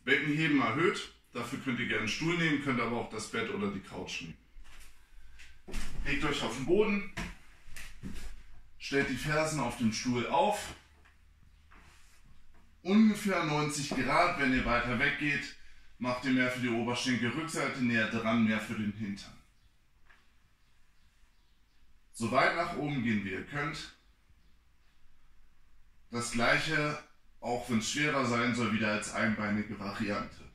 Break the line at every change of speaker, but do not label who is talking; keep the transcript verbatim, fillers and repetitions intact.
Beckenheben erhöht. Dafür könnt ihr gerne einen Stuhl nehmen, könnt aber auch das Bett oder die Couch nehmen. Legt euch auf den Boden, stellt die Fersen auf dem Stuhl auf. Ungefähr neunzig Grad, wenn ihr weiter weggeht, macht ihr mehr für die Oberschenkelrückseite, näher dran, mehr für den Hintern. So weit nach oben gehen, wie ihr könnt. Das gleiche, auch wenn es schwerer sein soll, wieder als einbeinige Variante.